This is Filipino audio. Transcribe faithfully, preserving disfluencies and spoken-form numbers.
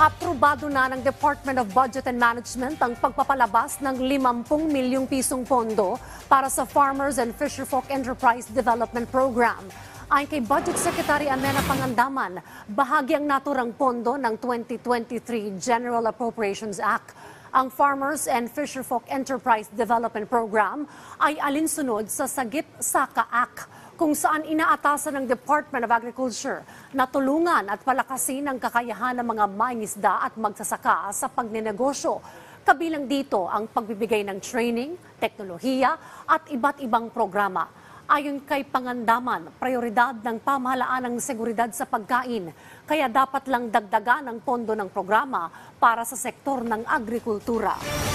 Aprobado na ng Department of Budget and Management ang pagpapalabas ng limampu milyong pisong pondo para sa Farmers and Fisherfolk Enterprise Development Program. Ayon kay Budget Secretary Amena Pangandaman, bahagi ang naturang pondo ng twenty twenty-three General Appropriations Act. Ang Farmers and Fisherfolk Enterprise Development Program ay alinsunod sa Sagip Saka Act, kung saan inaatasan ng Department of Agriculture na tulungan at palakasin ang kakayahan ng mga mangingisda at magsasaka sa pagnenegosyo. Kabilang dito ang pagbibigay ng training, teknolohiya at iba't ibang programa. Ayon kay Pangandaman, prioridad ng pamahalaan ang seguridad sa pagkain, kaya dapat lang dagdagan ang pondo ng programa para sa sektor ng agrikultura.